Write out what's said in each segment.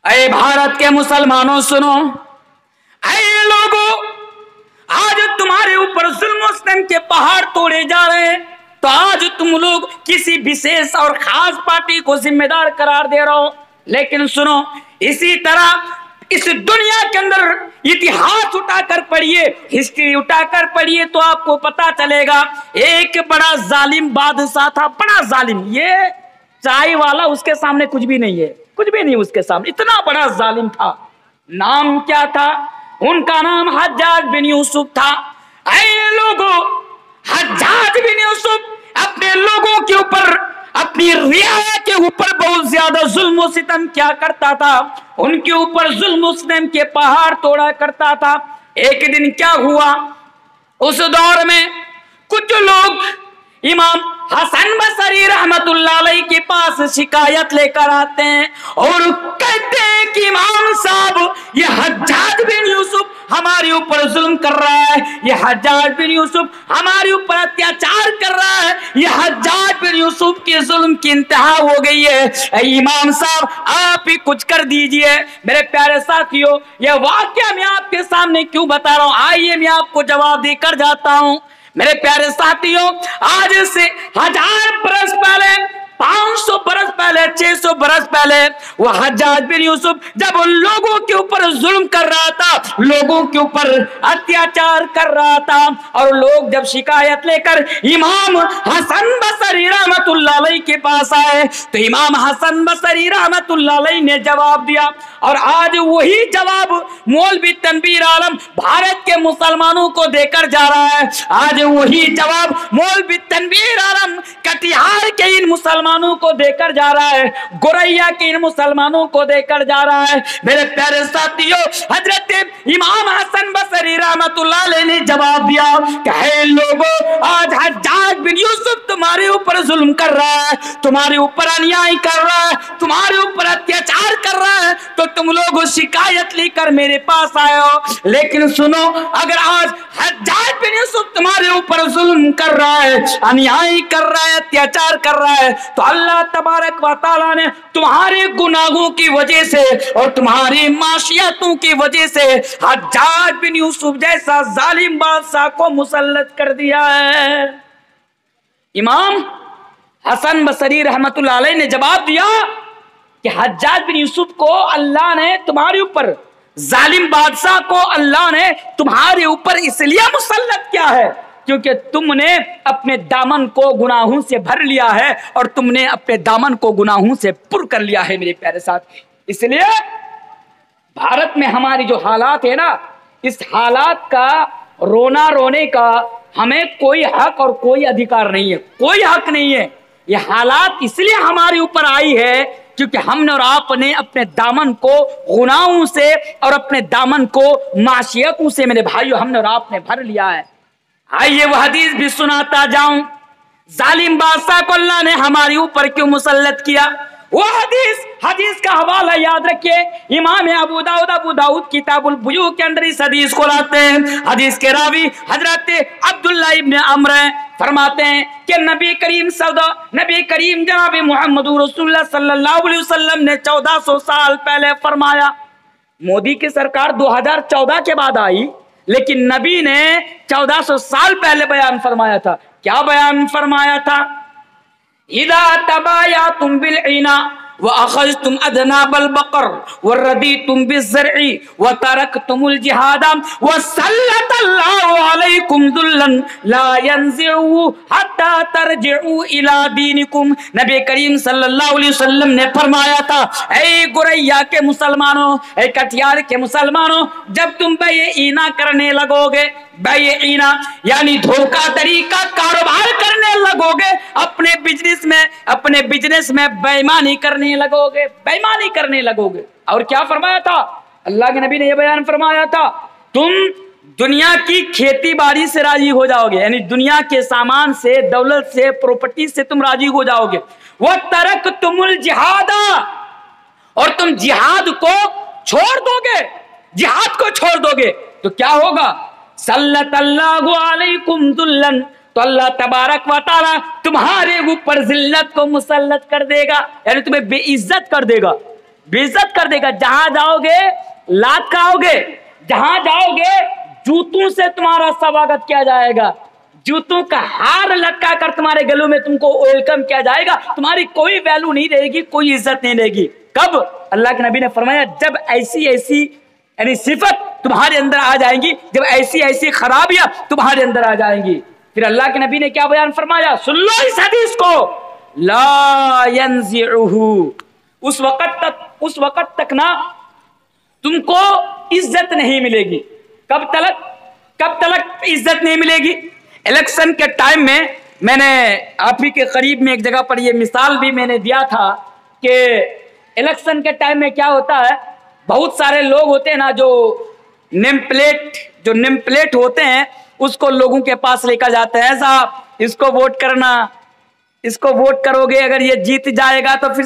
اے بھارت کے مسلمانوں سنو، اے لوگوں، آج تمہارے اوپر ظلم و ستم کے پہاڑ توڑے جا رہے ہیں، تو آج تم لوگ کسی وشیش اور خاص پارٹی کو ذمہ دار قرار دے رہے ہو، لیکن سنو، اسی طرح اس دنیا کے اندر اتہاس اٹھا کر پڑھیے، ہسٹری اٹھا کر پڑھیے تو آپ کو پتا چلے گا ایک بڑا ظالم بادشاہ تھا، بڑا ظالم، یہ چائے والا اس کے سامنے کچھ بھی نہیں ہے، کچھ بھی نہیں اس کے سامنے، اتنا بڑا ظالم تھا۔ نام کیا تھا؟ ان کا نام حجاج بن یوسف تھا۔ اے لوگوں، حجاج بن یوسف اپنے لوگوں کے اوپر، اپنی رعایا کے اوپر بہت زیادہ ظلم و ستم کیا کرتا تھا، ان کے اوپر ظلم و ستم کے پہاڑ توڑا کرتا تھا۔ ایک دن کیا ہوا، اس دور میں کچھ لوگ امام حسن بصری رحمت اللہ علیہ کے پاس شکایت لے کر آتے ہیں اور کہتے ہیں کہ امام صاحب، یہ حجاج بن یوسف ہمارے اوپر ظلم کر رہا ہے، یہ حجاج بن یوسف ہمارے اوپر اتیاچار کر رہا ہے، یہ حجاج بن یوسف کے ظلم کی انتہا ہو گئی ہے، اے امام صاحب آپ ہی کچھ کر دیجئے۔ میرے پیارے ساتھیوں، یہ واقعہ میں آپ کے سامنے کیوں بتا رہا ہوں، آئیے میں آپ کو جواب دے کر جاتا ہوں۔ میرے پیارے ساتھیوں، آج سے 1000 برس پہلے، 500 برس پہلے، 600 برس پہلے وہ حجاج بن یوسف جب ان لوگوں کے اوپر ظلم کر رہا تھا، لوگوں کے اوپر اتیاچار کر رہا تھا، اور لوگ جب شکایت لے کر امام حسن بصری رحمت اللہ علیہ کے پاس آئے تو امام حسن بصری رحمت اللہ علیہ نے جواب دیا، اور آج وہی جواب مولوی تنویر عالم بھارت کے مسلمانوں کو دے کر جا رہا ہے۔ آج وہی جواب مولوی تنویر عالم کٹیہار کے ان مسلمانوں کو دے کر جا رہا ہے، گوریا کے ان مسلمانوں کو دے کر جا رہا ہے۔ میرے پیارے ساتھیوں، حضرت امام حسن بصری رحمت اللہ علیہ نے جواب دیا کہ اے لوگوں، آج حجاج بن یوسف تمہارے اوپر ظلم کر رہا ہے، تمہارے اوپر انیائی کر رہا ہے، تمہارے اوپر اتیاچار کر رہا ہے، تو تم لوگ شکایت لے کر میرے پاس آئے ہو، لیکن سنو، اگر آج حجاج بن یوسف تمہارے اوپر ظلم کر رہا ہے، انیائی کر رہا ہے، اتیاچار کر رہا ہے، تو اللہ تبارک و تعالیٰ نے تمہارے گناہوں کی وجہ سے اور تمہاری معصیتوں کی وجہ سے حجاج بن یوسف جیسا ظالم بادشاہ کو مسلط کر دیا ہے۔ امام حسن بصری رحمت اللہ علیہ نے جواب دیا کہ حجاج بن یوسف کو اللہ نے تمہارے اوپر، ظالم بادشاہ کو اللہ نے تمہارے اوپر اس لیے مسلط کیا ہے کیونکہ تم نے اپنے دامن کو گناہوں سے بھر لیا ہے، اور تم نے اپنے دامن کو گناہوں سے پر کر لیا ہے۔ میرے پیارے ساتھ، اس لیے بھارت میں ہماری جو حالات ہے نا، اس حالات کا رونے کا ہمیں کوئی حق اور کوئی ادھیکار نہیں ہے، کوئی حق نہیں ہے۔ یہ حالات اس لیے ہمارے اوپر آئی ہے کیونکہ ہم نے اور آپ نے اپنے دامن کو گناہوں سے اور اپنے دامن کو معصیتوں سے، میرے بھائیو، ہم نے اور آپ نے بھر لیا ہے۔ آئیے وہ حدیث بھی سناتا جاؤں، ظالم بادشاہ کو اللہ نے ہمارے اوپر کیوں مسلط کیا۔ وہ حدیث کا حوالہ یاد رکھیے، امام ابو داؤد کتاب البیوع کے اندر اس حدیث کو لاتے ہیں۔ حدیث کے راوی حضرت عبداللہ ابن عمرو فرماتے ہیں کہ نبی کریم جناب محمد رسول اللہ صلی اللہ علیہ وسلم نے 1400 سال پہلے فرمایا۔ مودی کی سرکار 2014 کے بعد آئی، لیکن نبی نے 1400 سال پہلے بیان فرمایا تھا۔ کیا بیان فرمایا تھا؟ اذا تبايعتم بالعنا واخذتم اذناب البقر ورديتم بالزرع وتركتم الجهاد وسلط الله عليكم ذلا لا ينزعه حتى ترجعوا الى دينكم۔ نبی کریم صلی اللہ علیہ وسلم نے فرمایا تھا، اے گوریا کے مسلمانوں، اے کٹیہار کے مسلمانوں، جب تم بیع اینا کرنے لگو گے، بیع اینا یعنی دھوکہ دڑی کا کاروبار کرنے لگو گے، اپنے بزنس میں بےایمانی کرنے لگو گے، اور کیا فرمایا تھا؟ اللہ کے نبی نے یہ بیان فرمایا تھا، تم دنیا کی کھیتی باڑی سے راضی ہو جاؤ گے، یعنی دنیا کے سامان سے، دولت سے، پراپرٹی سے تم راضی ہو جاؤ گے، وَتَرَكْتُمُ الْجِهَادَ، اور تم جہاد کو چھوڑ دو گے، جہاد کو چھوڑ دو گے تو کیا ہوگا؟ سلط اللہ علیکم ذلًا، تو اللہ تبارک و تعالی تمہارے اوپر ذلت کو مسلط کر دے گا، یعنی تمہیں بے عزت کر دے گا۔ بے عزت کر دے گا. جہاں جاؤ گے لات کھاؤ گے, جہاں جاؤ گے جوتوں سے تمہارا سواگت کیا جائے گا, جوتوں کا ہار لٹکا کر تمہارے گلوں میں تم کو ویلکم کیا جائے گا. تمہاری کوئی ویلو نہیں رہے گی, کوئی عزت نہیں رہے گی. کب؟ اللہ کے نبی نے فرمایا جب ایسی ایسی یعنی صفت تمہارے اندر آ جائیں گی, جب ایسی ایسی خرابیاں تمہارے اندر آ جائیں گی. پھر اللہ کے نبی نے کیا بیان فرمایا, سن لو اس حدیث کو, لا ينزعه, اس وقت تک نا تم کو عزت نہیں ملے گی. کب تلک عزت نہیں ملے گی؟ الیکشن کے ٹائم میں نے آپ ہی کے قریب میں ایک جگہ پر یہ مثال بھی میں نے دیا تھا کہ الیکشن کے ٹائم میں کیا ہوتا ہے, بہت سارے لوگ ہوتے ہیں نا جو نیم پلیٹ ہوتے ہیں, اس کو لوگوں کے پاس لے کر جاتے ہیں, صاحب اس کو ووٹ کرنا, اس کو ووٹ کرو گے, اگر یہ جیت جائے گا تو پھر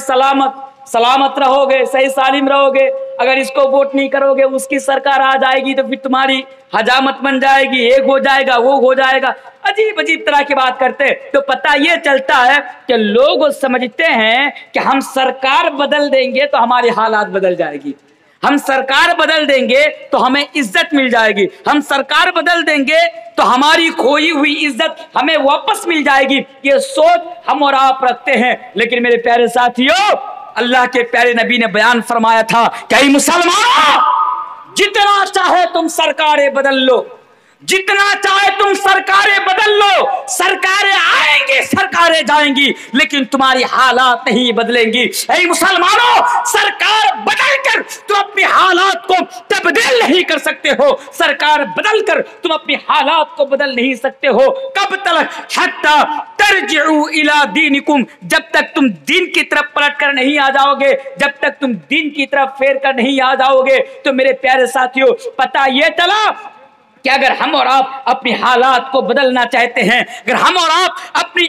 سلامت رہو گے, صحیح سالم رہو گے, اگر اس کو ووٹ نہیں کرو گے اس کی سرکار آ جائے گی تو پھر تمہاری حجامت بن جائے گی, ایک ہو جائے گا, وہ ہو جائے گا. عجیب طرح کی بات کرتے. تو پتہ یہ چلتا ہے کہ لوگ سمجھتے ہیں کہ ہم سرکار بدل دیں گے تو ہماری حالات بدل جائے گی, ہم سرکار بدل دیں گے تو ہمیں عزت مل جائے گی, ہم سرکار بدل دیں گے تو ہماری کھوئی ہوئی عزت ہمیں واپس مل جائے گی. یہ سوچ ہم اور آپ رکھتے ہیں. لیکن میرے پیارے ساتھیوں, اللہ کے پیارے نبی نے بیان فرمایا تھا کہ اے مسلمان, جتنا چاہے تم سرکاریں بدل لو, جتنا چاہے تم سرکاریں بدل لو, سرکاریں آئیں گی سرکاریں جائیں گی, لیکن تمہاری حالات نہیں بدلیں گی. اے مسلمانوں, سرکار بدل کر تم اپنی حالات کو تبدیل نہیں کر سکتے ہو, سرکار بدل کر تم اپنی حالات کو بدل نہیں سکتے ہو. کب تک؟ حتی ترجعوا الی دینکم, جب تک تم دین کی طرف پلٹ کر نہیں آ جاؤ گے, جب تک تم دین کی طرف پھیر کر نہیں آ جاؤ گے. تو میرے پیارے ساتھیوں, پتہ یہ چلا کہ اگر ہم اور آپ اپنی حالات کو بدلنا چاہتے ہیں, اگر ہم اور آپ اپنی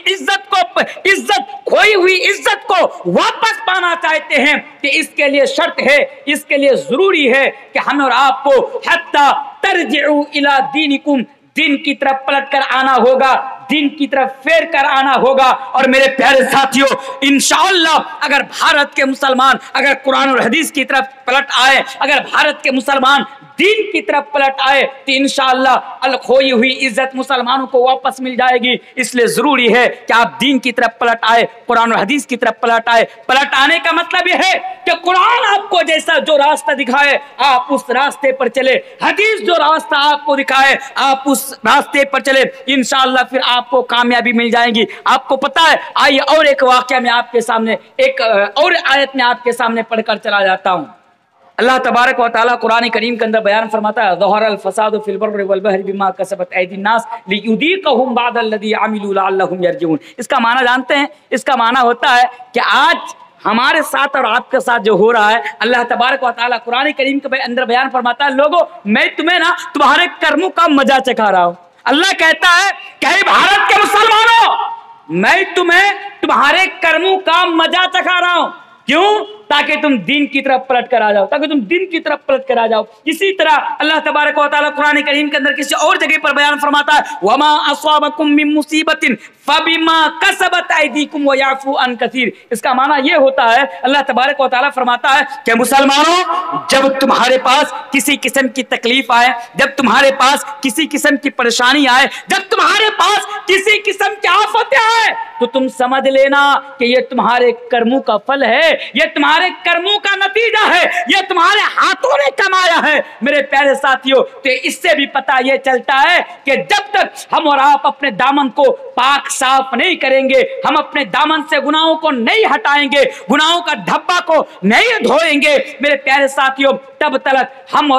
عزت کھوئی ہوئی عزت کو واپس پانا چاہتے ہیں, کہ اس کے لیے شرط ہے, اس کے لیے ضروری ہے کہ ہم اور آپ کو حتی ترجعوا الی دینکم, دین کی طرف پلٹ کر آنا ہوگا, دین کی طرف پھیر کر آنا ہوگا. اور میرے پیارے ساتھیوں, انشاءاللہ اگر بھارت کے مسلمان اگر قرآن اور حدیث کی طرف پلٹ آئے, اگر بھارت کے مسلمان دین کی طرف پلٹ آئے, تو انشاءاللہ الکھوئی ہوئی عزت مسلمانوں کو واپس مل جائے گی. اس لیے ضروری ہے کہ آپ دین کی طرف پلٹ آئے, قرآن اور حدیث کی طرف پلٹ آئے. پلٹ آنے کا مطلب یہ ہے کہ قرآن آپ کو جیسا جو راستہ دکھائے آپ اس راستے پر چلے, حدیث جو راستہ آپ کو دکھائے آپ اس راستے پر چلے, انشاءاللہ پھر آپ کو کامیابی مل جائے گی. آپ کو پتہ ہے, آئیے اور ایک واقعہ میں آپ کے سامنے, ایک اور آیت میں آپ کے سامنے پڑھ کر چلا جاتا ہوں. اللہ تبارک و تعالیٰ قرآن کریم کے اندر بیان فرماتا ہے, ظہر الفساد فی البر والبحر بما کسبت ایدی الناس لیذیقہم بعض الذی عملوا لعلہم یرجعون. اس کا معنی جانتے ہیں؟ اس کا معنی ہوتا ہے کہ آج ہمارے ساتھ اور آپ کے ساتھ جو ہو رہا ہے, اللہ تبارک و تعالیٰ قرآن کریم کے اندر بیان فرماتا ہے, لوگوں میں تمہیں نا تمہارے کرموں کا مزہ چکھا رہا ہوں. اللہ کہتا ہے کہ اے بھارت کے مسلمانوں, میں تمہیں تمہارے کرموں کا مزہ چکھا رہا ہوں. کیوں؟ تاکہ تم دین کی طرف پلٹ کر آ جاؤ, تاکہ تم دین کی طرف پلٹ کر آ جاؤ. اسی طرح اللہ تبارک و تعالیٰ قرآن کریم کے اندر کسی اور جگہ پر بیان فرماتا ہے, وما اصابکم من مصیبت فبما کسبت ایدیکم ویعفو عن کثیر. اس کا معنی یہ ہوتا ہے, اللہ تبارک و تعالیٰ فرماتا ہے کہ مسلمانوں, جب تمہارے پاس کسی قسم کی تکلیف آئے, جب تمہارے پاس کسی قسم کی پریشانی آئے, جب تمہارے پاس کسی قسم کی آفتیں آئے, تو تم سمجھ لینا کہ یہ تمہارے کرموں کا پھل ہے, یہ تمہارے کرموں کا نتیجہ ہے, یہ تمہارے ہاتھوں نے کمایا ہے. میرے پیارے ساتھیوں, تو اس سے بھی پتہ یہ چلتا ہے کہ جب تک ہم اور آپ اپنے دامن کو پاک صاف نہیں کریں گے, ہم اپنے دامن سے گناہوں کو نہیں ہٹائیں گے, گناہوں کا دھبا کو نہیں دھوئیں گے, میرے پیارے ساتھیوں, تب تلک ہم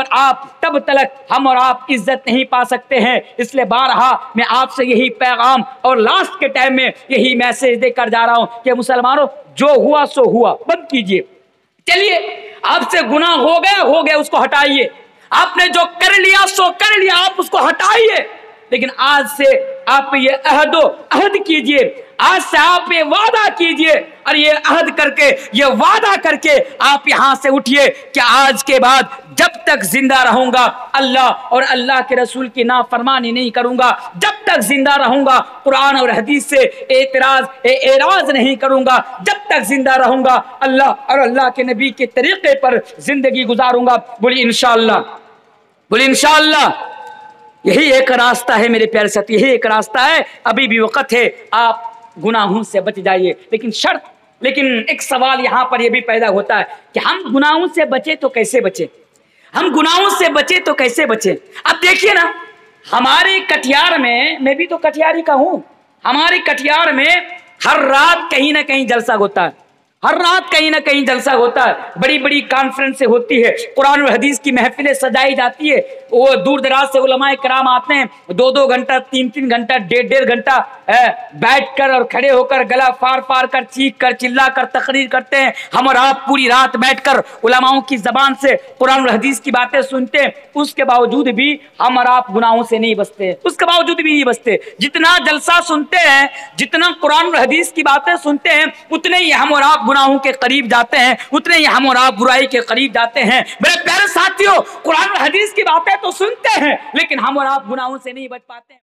اور آپ عزت نہیں پا سکتے ہیں. اس لیے بارہا میں آپ سے یہی پیغام اور لاسٹ کے ٹائم میں یہی میسج دے کر جا رہا ہوں کہ مسلمانوں, جو ہوا سو ہوا, بند کیجئے. چلیے, آپ سے گناہ ہو گیا, اس کو ہٹائیے. آپ نے جو کر لیا سو کر لیا, آپ اس کو ہٹائیے. لیکن آج سے آپ یہ عہد کیجئے، آج سے آپ یہ وعدہ کیجئے اور یہ عہد کر کے، یہ وعدہ کر کے آپ یہاں سے اٹھیے کہ آج کے بعد جب تک زندہ رہوں گا اللہ اور اللہ کے رسول کی نافرمانی نہیں کروں گا، جب تک زندہ رہوں گا قرآن اور حدیث سے اعراض نہیں کروں گا، جب تک زندہ رہوں گا اللہ اور اللہ کے نبی کے طریقے پر زندگی گزاروں گا۔ بولی انشاءاللہ، بولی انشاءاللہ۔ یہی ایک راستہ ہے میرے پیارے ساتھ، یہی ایک راستہ ہے، ابھی بھی وقت ہے، آپ گناہوں سے بچ جائیے۔ لیکن ایک سوال یہاں پر یہ بھی پیدا ہوتا ہے کہ ہم گناہوں سے بچے تو کیسے بچے؟ ہم گناہوں سے بچے تو کیسے بچے؟ اب دیکھیے نا، ہمارے کٹیہار میں بھی تو کٹیہاری کا ہوں، ہمارے کٹیہار میں ہر رات کہیں نہ کہیں جلسہ ہوتا ہے، ہر رات کہیں نہ کہیں جلسہ ہوتا ہے، بڑی بڑی کانفرنسیں ہوتی ہے، قرآن و حدیث کی محفلیں سجائی جاتی ہے، وہ دور دراز سے علماء کرام آتے ہیں، 2 گھنٹہ 3 گھنٹہ 1.5 گھنٹہ بیٹھ کر اور کھڑے ہو کر گلا فار کر چیخ کر چلا کر تقریر کرتے ہیں۔ ہم اور آپ پوری رات بیٹھ کر علماؤں کی زبان سے قرآن و حدیث کی باتیں سنتے ہیں، اس کے باوجود بھی ہم اور آپ گناہوں سے نہیں بچتے، اس کے باوجود بھی نہیں بچتے۔ جتنا جلسہ سنتے ہیں، جتنا قرآن و حدیث کی باتیں سنتے ہیں، اتنے ہی ہم اور آپ گناہوں کے قریب جاتے ہیں، اتنے ہی ہم اور آپ برائی کے قریب جاتے ہیں۔ میرے پیارے ساتھیوں، قرآن و حدیث کی باتیں تو سنتے ہیں لیکن ہم اور آپ گناہوں سے نہیں بچ پاتے ہیں۔